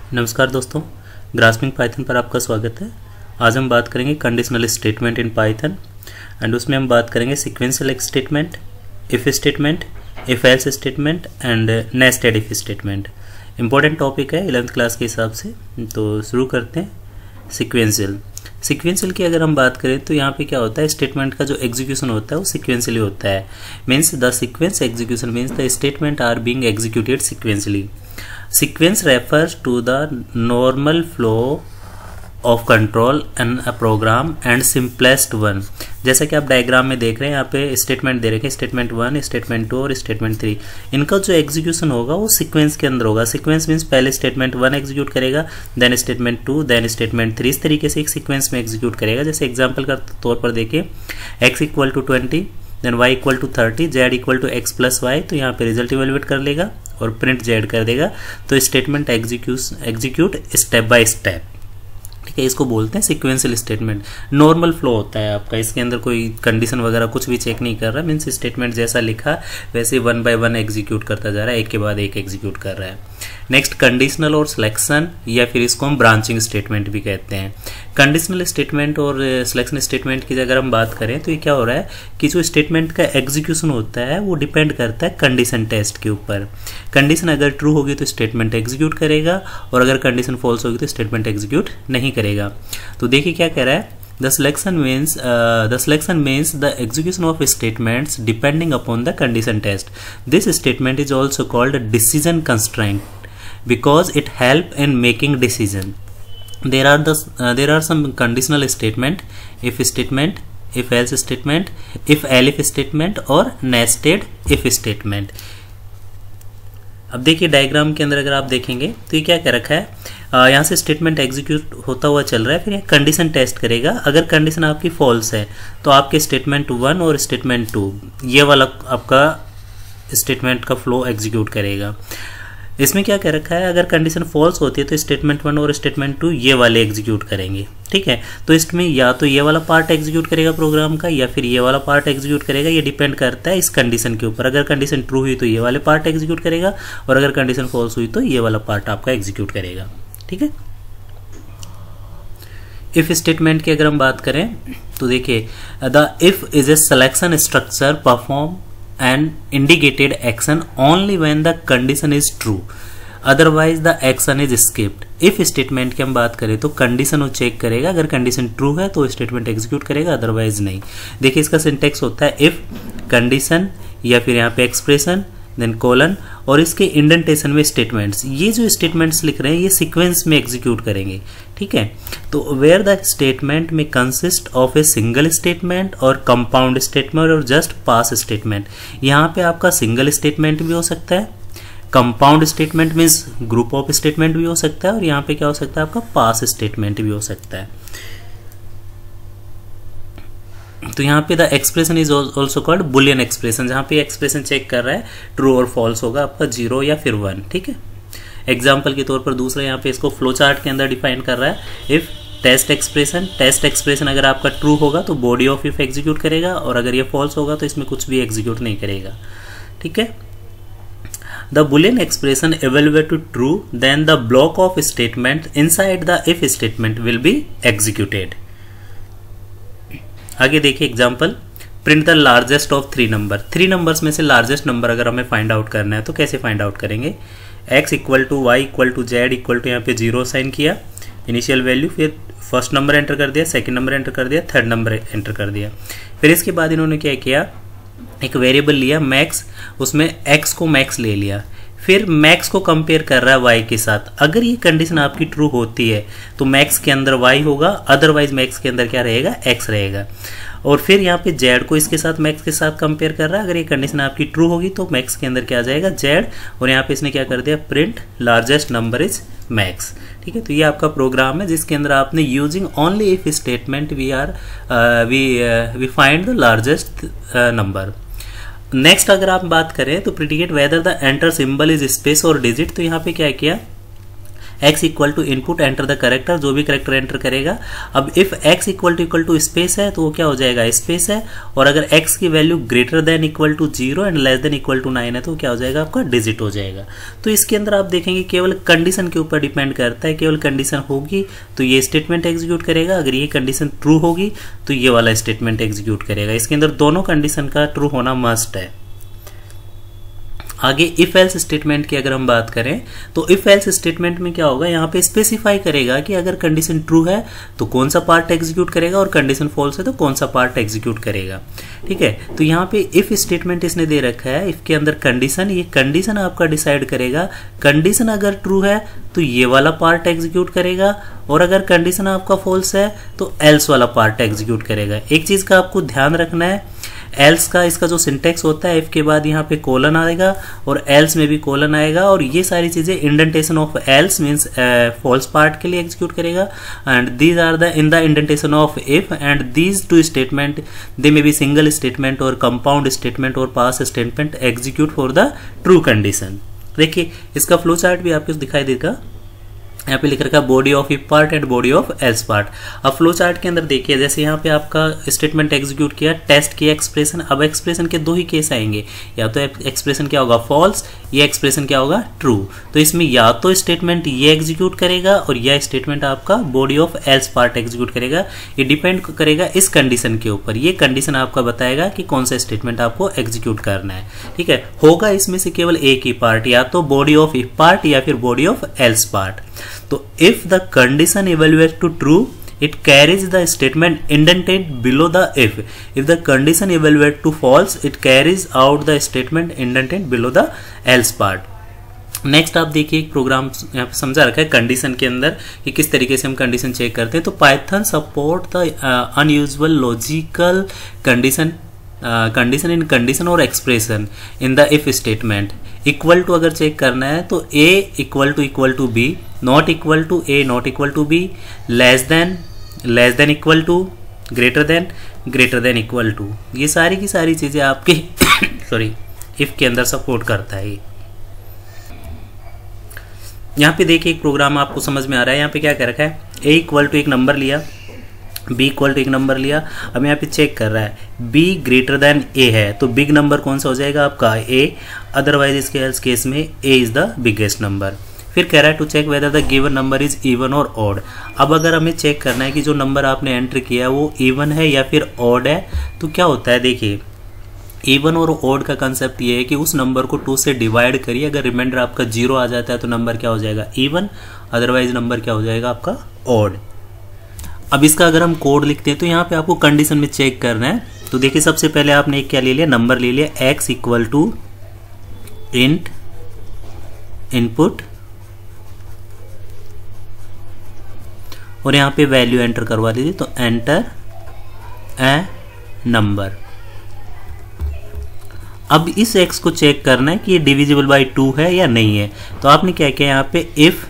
नमस्कार दोस्तों, grasping Python पर आपका स्वागत है। आज हम बात करेंगे conditional statement in Python and उसमें हम बात करेंगे sequential statement, if statement, if else statement and nested if statement. Important topic है 11th क्लास के हिसाब से। तो शुरू करते हैं। सीक्वेंशियल की अगर हम बात करें तो यहाँ पे क्या होता है, स्टेटमेंट का जो एग्जीक्यूशन होता है वो सीक्वेंशियली होता है। Means the sequence execution means the statement are being executed sequentially. Sequence refers to the normal flow of control in a program and simplest one। जैसा कि आप डायग्राम में देख रहे हैं, यहाँ पे स्टेटमेंट दे रखे हैं, स्टेटमेंट 1, स्टेटमेंट 2 और स्टेटमेंट 3। इनका जो एग्जीक्यूशन होगा वो सीक्वेंस के अंदर होगा। सीक्वेंस मीन्स पहले स्टेटमेंट 1 एग्जीक्यूट करेगा, देन स्टेटमेंट 2, देन स्टेटमेंट 3। इस तरीके से एक सीक्वेंस में एग्जीक्यूट करेगा। जैसे एग्जाम्पल का तौर पर देखिए, x equal to 20, then y equal to 30, z equal to x plus y. तो यहाँ पे रिजल्ट इवेलुएट कर लेगा और प्रिंट z कर देगा। तो statement execute step by step, ठीक है। इसको बोलते हैं सीक्वेंशियल स्टेटमेंट। नॉर्मल फ्लो होता है आपका, इसके अंदर कोई कंडीशन वगैरह कुछ भी चेक नहीं कर रहा। मीन्स स्टेटमेंट जैसा लिखा वैसे 1 बाय 1 एग्जीक्यूट करता जा रहा है, एक के बाद एक एग्जीक्यूट कर रहा है। नेक्स्ट कंडीशनल और सिलेक्शन, या फिर इसको हम ब्रांचिंग स्टेटमेंट भी कहते हैं। कंडीशनल स्टेटमेंट और सिलेक्शन स्टेटमेंट की अगर हम बात करें तो ये क्या हो रहा है कि जो स्टेटमेंट का एग्जीक्यूशन होता है वो डिपेंड करता है कंडीशन टेस्ट के ऊपर। कंडीशन अगर ट्रू होगी तो स्टेटमेंट एग्जीक्यूट करेगा, और अगर कंडीशन फॉल्स होगी तो स्टेटमेंट एग्जीक्यूट नहीं करेगा। तो देखिए क्या कह रहा है, The selection means the execution of statements depending upon the condition test. This statement is also called a decision constraint because it help in making decision. There are some conditional statement, if statement, if else statement, if elif statement और nested if statement। अब देखिए diagram के अंदर अगर आप देखेंगे तो ये क्या कह रखा है, यहाँ से स्टेटमेंट एग्जीक्यूट होता हुआ चल रहा है, फिर कंडीशन टेस्ट करेगा। अगर कंडीशन आपकी फॉल्स है तो आपके स्टेटमेंट 1 और स्टेटमेंट 2 ये वाला आपका स्टेटमेंट का फ्लो एग्जीक्यूट करेगा। इसमें क्या कह रखा है, अगर कंडीशन फॉल्स होती है तो स्टेटमेंट 1 और स्टेटमेंट 2 ये वाले एग्जीक्यूट करेंगे, ठीक है। तो इसमें या तो ये वाला पार्ट एग्जीक्यूट करेगा प्रोग्राम का, या फिर ये वाला पार्ट एग्जीक्यूट करेगा। ये डिपेंड करता है इस कंडीशन के ऊपर। अगर कंडीशन ट्रू हुई तो ये वाले पार्ट एग्जीक्यूट करेगा, और अगर कंडीशन फॉल्स हुई तो ये वाला पार्ट आपका एग्जीक्यूट करेगा, ठीक है। इफ स्टेटमेंट की अगर हम बात करें तो देखिए, the if is a selection structure perform and indicated action only when the condition is true, otherwise the action is skipped। if statement की हम बात करें तो कंडीशन वो चेक करेगा, अगर कंडीशन ट्रू है तो स्टेटमेंट एग्जीक्यूट करेगा, अदरवाइज नहीं। देखिए इसका सिंटेक्स होता है इफ कंडीशन, या फिर यहाँ पे एक्सप्रेशन, देन कोलन, और इसके इंडेंटेशन में स्टेटमेंट्स। ये जो स्टेटमेंट्स लिख रहे हैं ये सीक्वेंस में एग्जीक्यूट करेंगे, ठीक है। तो वेयर द स्टेटमेंट में consist of a single statement और कंपाउंड स्टेटमेंट और जस्ट पास स्टेटमेंट। यहाँ पे आपका सिंगल स्टेटमेंट भी हो सकता है, compound statement means group of statement भी हो सकता है, और यहाँ पे क्या हो सकता है आपका पास स्टेटमेंट भी हो सकता है। तो यहाँ पे the expression is also called boolean expression, जहाँ पे एक्सप्रेशन चेक कर रहा है ट्रू और फॉल्स होगा आपका 0 या फिर 1, ठीक है। एग्जाम्पल के तौर पर दूसरा यहाँ पे इसको फ्लो चार्ट के अंदर डिफाइन कर रहा है। इफ टेस्ट एक्सप्रेशन अगर आपका ट्रू होगा तो बॉडी ऑफ इफ एग्जीक्यूट करेगा, और अगर ये फॉल्स होगा तो इसमें कुछ भी एग्जीक्यूट नहीं करेगा, ठीक है। The boolean expression evaluate to true, then the block of statement inside the if statement will be executed। आगे देखिए example, print the largest of 3 number. 3 numbers में से लार्जेस्ट नंबर अगर हमें फाइंड आउट करना है तो कैसे फाइंड आउट करेंगे, x equal to y equal to z equal to यहाँ पे 0 साइन किया, इनिशियल वैल्यू, फिर फर्स्ट नंबर एंटर कर दिया, सेकंड नंबर एंटर कर दिया, थर्ड नंबर एंटर कर दिया। फिर इसके बाद इन्होंने क्या किया, एक वेरिएबल लिया मैक्स, उसमें x को मैक्स ले लिया, फिर मैक्स को कंपेयर कर रहा है y के साथ। अगर ये कंडीशन आपकी ट्रू होती है तो मैक्स के अंदर y होगा, अदरवाइज मैक्स के अंदर क्या रहेगा, x रहेगा। और फिर यहाँ पे z को इसके साथ मैक्स के साथ कंपेयर कर रहा है। अगर ये कंडीशन आपकी ट्रू होगी तो मैक्स के अंदर क्या आ जाएगा, z, और यहाँ पे इसने क्या कर दिया, print largest number is max, ठीक है। तो ये आपका प्रोग्राम है जिसके अंदर आपने using only if statement we find the largest number. Next अगर आप बात करें तो predicate whether the enter symbol is space और डिजिट। तो यहाँ पे क्या किया, x equal to input enter the character, जो भी करेक्टर एंटर करेगा। अब if x equal to space है तो वो क्या हो जाएगा, स्पेस है, और अगर x की value greater than equal to 0 and less than equal to 9 है तो क्या हो जाएगा, आपका डिजिट हो जाएगा। तो इसके अंदर आप देखेंगे केवल कंडीशन के ऊपर डिपेंड करता है, केवल कंडीशन होगी तो ये स्टेटमेंट एग्जीक्यूट करेगा, अगर ये कंडीशन ट्रू होगी तो ये वाला स्टेटमेंट एग्जीक्यूट करेगा। इसके अंदर दोनों कंडीशन का ट्रू होना मस्ट है। आगे इफ एल्स स्टेटमेंट की अगर हम बात करें तो इफ एल्स स्टेटमेंट में क्या होगा, यहाँ पे स्पेसिफाई करेगा कि अगर कंडीशन ट्रू है तो कौन सा पार्ट एग्जीक्यूट करेगा और कंडीशन फॉल्स है तो कौन सा पार्ट एग्जीक्यूट करेगा। ठीक है, तो यहाँ पे इफ स्टेटमेंट इसने दे रखा है, इफ के अंदर कंडीशन, ये कंडीशन आपका डिसाइड करेगा, कंडीशन अगर ट्रू है तो ये वाला पार्ट एग्जीक्यूट करेगा, और अगर कंडीशन आपका फॉल्स है तो एल्स वाला पार्ट एग्जीक्यूट करेगा। एक चीज का आपको ध्यान रखना है, एल्स का इसका जो सिंटेक्स होता है, इफ के बाद यहाँ पे कोलन आएगा और एल्स में भी कोलन आएगा, और ये सारी चीजें indentation of else means false part के लिए एग्जीक्यूट करेगा, and these are the in the indentation of if, and these two statement they may be single statement और कंपाउंड स्टेटमेंट और pass statement execute for the true condition. देखिए इसका flow chart भी आपको दिखाई देगा, यहाँ पे लिख रखा है body of if part and body of else part. अब फ्लो चार्ट के अंदर देखिए, जैसे यहाँ पे आपका स्टेटमेंट एग्जीक्यूट किया, टेस्ट किया एक्सप्रेशन, अब एक्सप्रेशन के दो ही केस आएंगे, या तो एक्सप्रेशन क्या होगा फॉल्स, या एक्सप्रेशन क्या होगा ट्रू। तो इसमें या तो स्टेटमेंट ये एग्जीक्यूट करेगा और यह स्टेटमेंट आपका body of else part execute करेगा। ये डिपेंड करेगा इस कंडीशन के ऊपर, ये कंडीशन आपका बताएगा कि कौन सा स्टेटमेंट आपको एग्जीक्यूट करना है। ठीक है, होगा इसमें से केवल एक ही पार्ट, या तो बॉडी ऑफ इफ पार्ट या फिर बॉडी ऑफ एल्स पार्ट। तो if the condition evaluates to true, it carries the statement indented below the if. If the condition evaluates to false, it carries out the statement indented below the else part. Next आप देखिए एक programme यहाँ पे समझा रखा है condition के अंदर कि किस तरीके से हम कंडीशन चेक करते हैं। तो Python support the unusual logical condition in condition और expression in the if statement. Equal to अगर चेक करना है तो a equal to b, not equal to a not equal to b, less than equal to, greater than equal to, ये सारी की सारी चीजें आपके सॉरी इफ के अंदर सपोर्ट करता है। यहाँ पे देखिए एक प्रोग्राम आपको समझ में आ रहा है, यहाँ पे क्या कर रखा है, a इक्वल टू एक नंबर लिया, b इक्वल टू एक नंबर लिया, अब यहाँ पे चेक कर रहा है b ग्रेटर देन a है तो बिग नंबर कौन सा हो जाएगा आपका a, अदरवाइज इसके एल्स केस में a is the biggest number. फिर कह रहा है to check whether the given number is even और ऑड। अब अगर हमें चेक करना है कि जो नंबर आपने एंटर किया है वो इवन है या फिर ऑड है, तो क्या होता है, देखिए इवन और ऑड का कंसेप्ट ये है कि उस नंबर को 2 से डिवाइड करिए, अगर रिमाइंडर आपका 0 आ जाता है तो नंबर क्या हो जाएगा इवन, अदरवाइज नंबर क्या हो जाएगा आपका ऑड। अब इसका अगर हम कोड लिखते हैं तो यहाँ पे आपको कंडीशन में चेक करना है। तो देखिए सबसे पहले आपने क्या ले लिया, नंबर ले लिया, x equal to int input, और यहाँ पे वैल्यू एंटर करवा लीजिए, तो एंटर ए नंबर। अब इस x को चेक करना है कि ये डिविजिबल बाय 2 है या नहीं है। तो आपने क्या किया, यहाँ पे if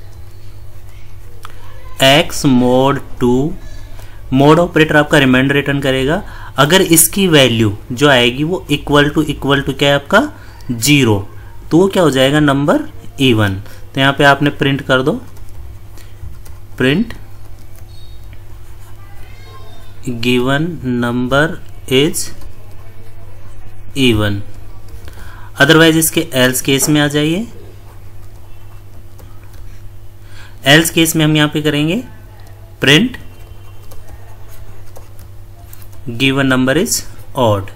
x mod 2, mod operator आपका रिमाइंडर रिटर्न करेगा, अगर इसकी वैल्यू जो आएगी वो इक्वल टू क्या है आपका 0, तो वो क्या हो जाएगा नंबर इवन। तो यहाँ पे आपने प्रिंट कर दो, print given number is even, otherwise इसके एल्स केस में आ जाइए। एल्स केस में हम यहाँ पे करेंगे print given number is odd,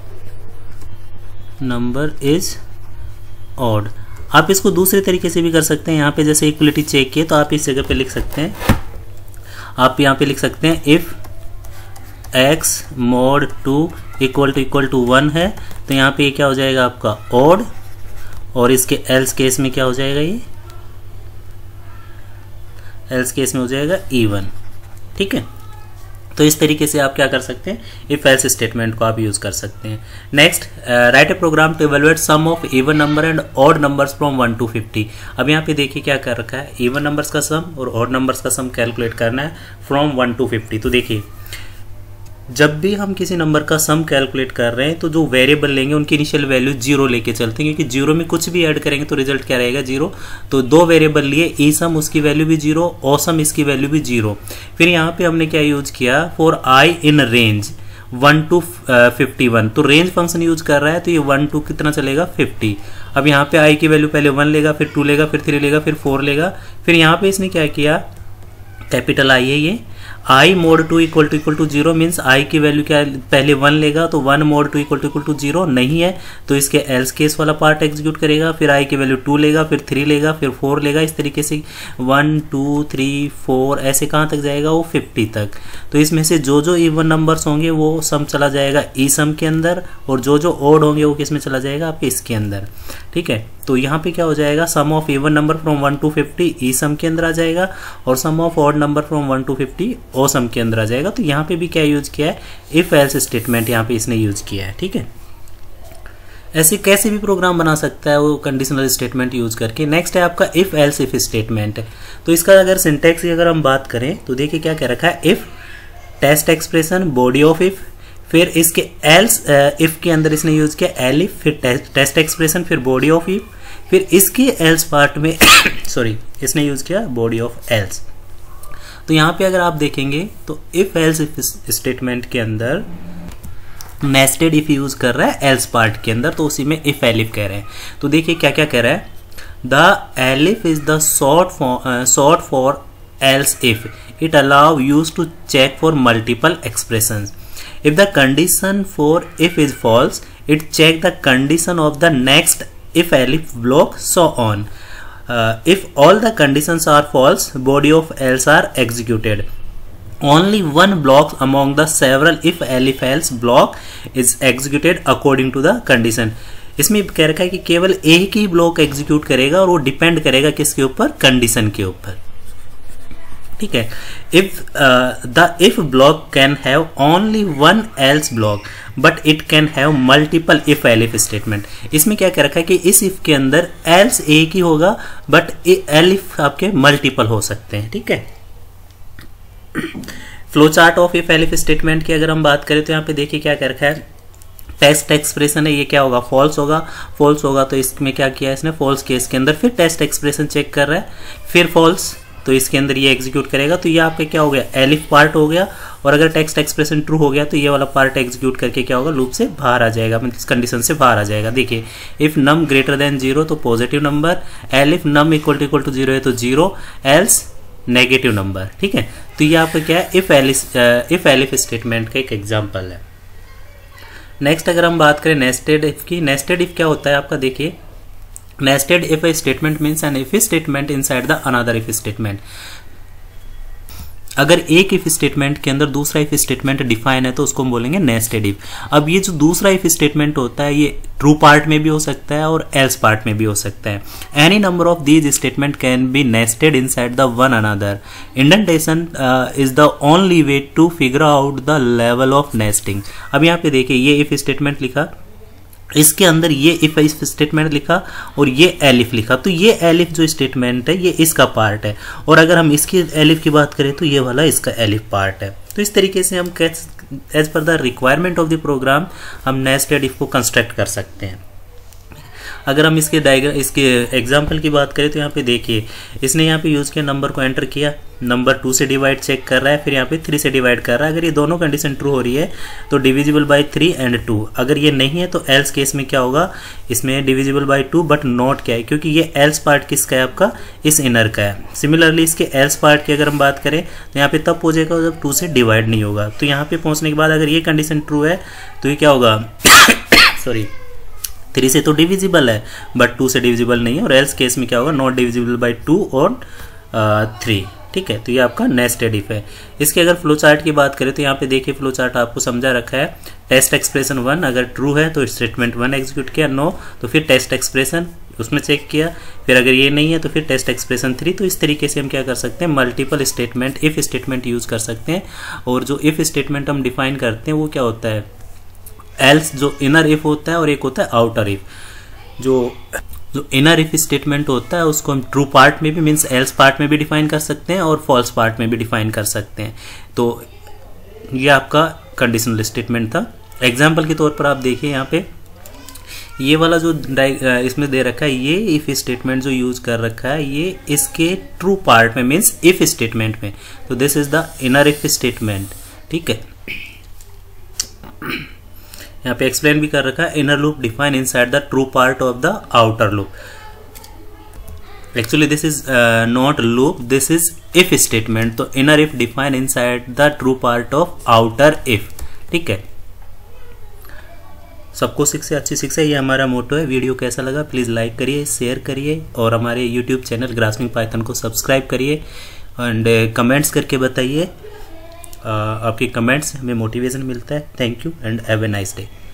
number is odd. आप इसको दूसरे तरीके से भी कर सकते हैं, यहाँ पे जैसे इक्वलिटी चेक किए तो आप इस जगह पे लिख सकते हैं, आप यहाँ पे लिख सकते हैं if x mod 2 equal to 1 है, तो यहाँ पे क्या हो जाएगा आपका ऑड, और इसके एल्स केस में क्या हो जाएगा, ये एल्स केस में हो जाएगा इवन। ठीक है, तो इस तरीके से आप क्या कर सकते हैं, इफ एल्स स्टेटमेंट को आप यूज कर सकते हैं। Next, write a program to evaluate sum of even number and odd numbers from 1 to 50। अब यहाँ पे देखिए क्या कर रखा है, इवन नंबर्स का सम और ऑड नंबर्स का सम कैलकुलेट करना है फ्रॉम 1 to 50। तो देखिए जब भी हम किसी नंबर का सम कैलकुलेट कर रहे हैं तो जो वेरिएबल लेंगे उनकी इनिशियल वैल्यू 0 लेके चलते हैं, क्योंकि 0 में कुछ भी ऐड करेंगे तो रिजल्ट क्या रहेगा 0। तो 2 वेरिएबल लिए, ई सम उसकी वैल्यू भी 0, ओ सम इसकी वैल्यू भी 0। फिर यहाँ पे हमने क्या यूज किया, for I in range 1 to 51, तो रेंज फंक्शन यूज कर रहा है तो ये 1 to कितना चलेगा 50। अब यहाँ पे आई की वैल्यू पहले 1 लेगा, फिर 2 लेगा, फिर 3 लेगा, फिर 4 लेगा। फिर यहाँ पे इसने क्या किया, कैपिटल आई है ये, I mod 2 equal to 0 means I की वैल्यू क्या पहले 1 लेगा, तो 1 मोड 2 इक्वल टू 0 नहीं है तो इसके एल्स केस वाला पार्ट एग्जीक्यूट करेगा। फिर आई की वैल्यू 2 लेगा, फिर 3 लेगा, फिर 4 लेगा, इस तरीके से 1 2 3 4 ऐसे कहाँ तक जाएगा वो 50 तक। तो इसमें से जो जो इवन नंबर्स होंगे वो सम चला जाएगा ई सम के अंदर, और जो जो ओड होंगे वो किस में चला जाएगा आपके इसके अंदर। ठीक है, तो यहाँ पे क्या हो जाएगा, sum of even number from 1 to 50 E sum के अंदर आ जाएगा, और sum of odd number from 1 to 50 O sum के अंदर आ जाएगा। तो यहाँ पे भी क्या यूज किया है, इफ एल्स स्टेटमेंट यहाँ पे इसने यूज किया है। ठीक है, ऐसे कैसे भी प्रोग्राम बना सकता है वो कंडीशनल स्टेटमेंट यूज करके। नेक्स्ट है आपका इफ एल्स इफ स्टेटमेंट। तो इसका अगर सिंटैक्स की अगर हम बात करें तो देखिए क्या कह रखा है, if test expression body of if, फिर इसके एल्स इफ के अंदर इसने यूज किया एलिफ, फिर टेस्ट एक्सप्रेशन, फिर बॉडी ऑफ इफ, फिर इसके एल्स पार्ट में सॉरी इसने यूज किया बॉडी ऑफ एल्स। तो यहाँ पे अगर आप देखेंगे तो इफ एल्स इफ स्टेटमेंट के अंदर नेस्टेड इफ यूज कर रहा है एल्स पार्ट के अंदर, तो उसी में इफ एलिफ कह रहे हैं। तो देखिए क्या क्या कह रहा है, the elif is the short for else if, it allow use to check for multiple expressions. If the condition for if is false, it check the condition of the next if elif block, so on. If all the conditions are false, body of else are executed. Only one block among the several if elif else block is executed according to the condition. इसमें कह रखा है कि केवल एक ही block execute करेगा और वो डिपेंड करेगा किसके ऊपर, कंडीशन के ऊपर। ठीक है, if the if block can have only one else block but it can have multiple if elif statement. इसमें क्या कह रखा है कि इस इफ के अंदर एल्स एक ही होगा बट एलिफ आपके मल्टीपल हो सकते हैं। ठीक है, flow chart of if elif statement की अगर हम बात करें तो यहाँ पे देखिए क्या कह रखा है, टेस्ट एक्सप्रेशन है ये क्या होगा, फॉल्स होगा, फॉल्स होगा तो इसमें क्या किया इसने, फॉल्स केस के अंदर फिर टेस्ट एक्सप्रेशन चेक कर रहा है, फिर फॉल्स तो इसके अंदर ये एग्जीक्यूट करेगा। तो ये आपका क्या हो गया, एलिफ पार्ट हो गया, और अगर टेक्स्ट एक्सप्रेशन ट्रू हो गया तो ये वाला पार्ट एग्जीक्यूट करके क्या होगा, लूप से बाहर आ जाएगा, मतलब कंडीशन से बाहर आ जाएगा। देखिए इफ नम ग्रेटर देन 0 तो positive number, elif num equal to 0 है तो 0, एल्स नेगेटिव नंबर। ठीक है, तो ये आपका क्या है, इफ एलिफ स्टेटमेंट का एक एग्जाम्पल है। नेक्स्ट अगर हम बात करें नेस्टेड इफ की, नेस्टेड इफ क्या होता है आपका, देखिए nested if a statement means an if statement inside the another if statement। अगर एक if स्टेटमेंट के अंदर दूसरा if स्टेटमेंट डिफाइन है तो उसको हम बोलेंगे नेस्टेड इफ। अब ये जो दूसरा if स्टेटमेंट होता है ये ट्रू पार्ट में भी हो सकता है और एल्स पार्ट में भी हो सकता है। Any number of these statement can be nested inside the one another. Indentation is the only way to figure out the level of nesting. अब यहाँ पे देखिए ये if स्टेटमेंट लिखा, इसके अंदर ये इफ स्टेटमेंट लिखा और ये एलिफ लिखा, तो ये एलिफ जो स्टेटमेंट है ये इसका पार्ट है, और अगर हम इसकी एलिफ की बात करें तो ये वाला इसका एलिफ पार्ट है। तो इस तरीके से हम as per the requirement of the program हम नेस्टेड इफ को कंस्ट्रक्ट कर सकते हैं। अगर हम इसके इसके एग्जाम्पल की बात करें तो यहाँ पे देखिए इसने यहाँ पे यूज़ किया, नंबर को एंटर किया, नंबर 2 से डिवाइड चेक कर रहा है, फिर यहाँ पे 3 से डिवाइड कर रहा है। अगर ये दोनों कंडीशन ट्रू हो रही है तो डिविजिबल बाय 3 एंड 2, अगर ये नहीं है तो एल्स केस में क्या होगा, इसमें डिविजिबल बाय 2 बट नॉट क्या है, क्योंकि ये एल्स पार्ट किसका है आपका, इस इनर का है। सिमिलरली इसके एल्स पार्ट की अगर हम बात करें तो यहाँ पे तब हो जाएगा जब 2 से डिवाइड नहीं होगा। तो यहाँ पे पहुँचने के बाद अगर ये कंडीशन ट्रू है तो ये क्या होगा सॉरी 3 से तो डिविजिबल है बट 2 से डिविजिबल नहीं है, और एल्स केस में क्या होगा, नॉट डिविजिबल बाय 2 और 3। ठीक है, तो ये आपका नेस्टेड इफ है। इसके अगर फ्लो चार्ट की बात करें तो यहाँ पे देखिए फ्लो चार्ट आपको समझा रखा है। टेस्ट एक्सप्रेशन 1 अगर ट्रू है तो स्टेटमेंट 1 एग्जीक्यूट किया, नो तो फिर टेस्ट एक्सप्रेशन उसमें चेक किया, फिर अगर ये नहीं है तो फिर टेस्ट एक्सप्रेशन 3। तो इस तरीके से हम क्या कर सकते हैं, multiple statement if statement use कर सकते हैं। और जो इफ स्टेटमेंट हम डिफाइन करते हैं वो क्या होता है, एल्स जो इनर इफ होता है और एक होता है आउटर इफ। जो इनर इफ स्टेटमेंट होता है उसको हम ट्रू पार्ट में भी मीन्स एल्स पार्ट में भी डिफाइन कर सकते हैं और फॉल्स पार्ट में भी डिफाइन कर सकते हैं। तो ये आपका कंडीशनल स्टेटमेंट था। एग्जाम्पल के तौर पर आप देखिए यहाँ पे ये वाला जो इसमें दे रखा है, ये इफ स्टेटमेंट जो यूज कर रखा है ये इसके ट्रू पार्ट में मीन्स इफ स्टेटमेंट में, तो this is the inner if statement. ठीक है, यहाँ पे एक्सप्लेन भी कर रखा है, inner loop define inside the true part of the outer loop. Actually this is not loop, this is if statement. तो inner if define inside the true part of outer if. ठीक है, सबको शिक्षा अच्छी शिक्षा, ये हमारा मोटो है। वीडियो कैसा लगा प्लीज़ लाइक करिए, शेयर करिए और हमारे यूट्यूब चैनल ग्रास्पिंग पाइथन को सब्सक्राइब करिए एंड कमेंट्स करके बताइए। आपके कमेंट्स हमें मोटिवेशन मिलता है। Thank you and have a nice day.